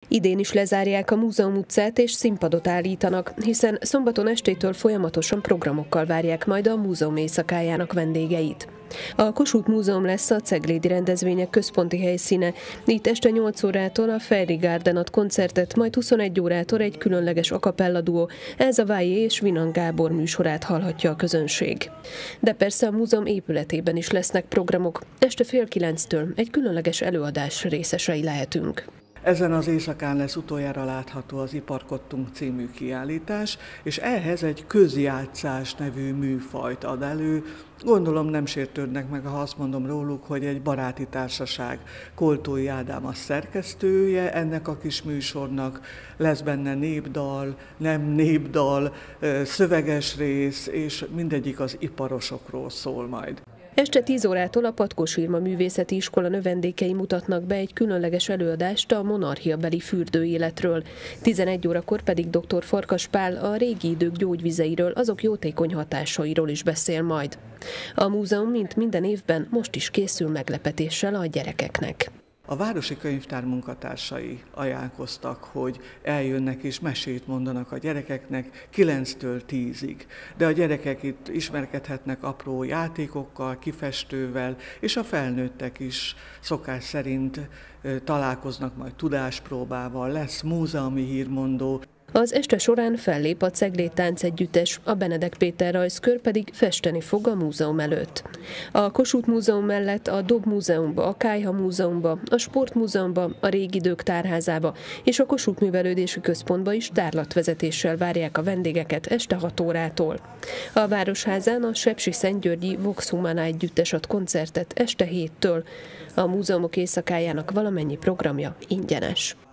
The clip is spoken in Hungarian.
Idén is lezárják a Múzeum utcát és színpadot állítanak, hiszen szombaton estétől folyamatosan programokkal várják majd a múzeum éjszakájának vendégeit. A Kossuth Múzeum lesz a ceglédi rendezvények központi helyszíne. Itt este 8 órától a Fairy Garden ad koncertet, majd 21 órától egy különleges a cappella duó, Elza Vájé és Vinan Gábor műsorát hallhatja a közönség. De persze a múzeum épületében is lesznek programok. Este fél 9-től egy különleges előadás részesei lehetünk. Ezen az éjszakán lesz utoljára látható az Iparkodtunk című kiállítás, és ehhez egy közjátszás nevű műfajt ad elő. Gondolom nem sértődnek meg, ha azt mondom róluk, hogy egy baráti társaság. Koltói Ádám a szerkesztője ennek a kis műsornak, lesz benne népdal, nem népdal, szöveges rész, és mindegyik az iparosokról szól majd. Este 10 órától a Patkós Irma Művészeti Iskola növendékei mutatnak be egy különleges előadást a monarchiabeli fürdőéletről. 11 órakor pedig dr. Farkas Pál a régi idők gyógyvizeiről, azok jótékony hatásairól is beszél majd. A múzeum, mint minden évben, most is készül meglepetéssel a gyerekeknek. A Városi Könyvtár munkatársai ajánlkoztak, hogy eljönnek és mesét mondanak a gyerekeknek 9-től 10-ig. De a gyerekek itt ismerkedhetnek apró játékokkal, kifestővel, és a felnőttek is szokás szerint találkoznak majd tudáspróbával, lesz múzeumi hírmondó. Az este során fellép a Ceglét Táncegyüttes, a Benedek Péter rajzkör pedig festeni fog a múzeum előtt. A Kossuth Múzeum mellett a Dob Múzeumba, a Kályha Múzeumba, a Sportmúzeumba, a Régi Idők Tárházába és a Kossuth Művelődési Központba is tárlatvezetéssel várják a vendégeket este 6 órától. A Városházán a sepsiszentgyörgyi Vox Humana együttes ad koncertet este 7-től. A múzeumok éjszakájának valamennyi programja ingyenes.